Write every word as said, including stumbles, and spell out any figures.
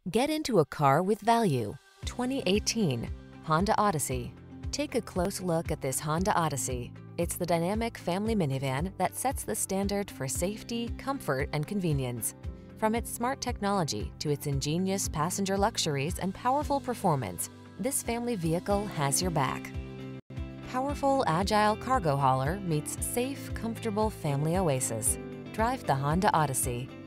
Get into a car with value. twenty eighteen Honda Odyssey. Take a close look at this Honda Odyssey. It's the dynamic family minivan that sets the standard for safety, comfort, and convenience. From its smart technology to its ingenious passenger luxuries and powerful performance, this family vehicle has your back. Powerful, agile cargo hauler meets safe, comfortable family oasis. Drive the Honda Odyssey.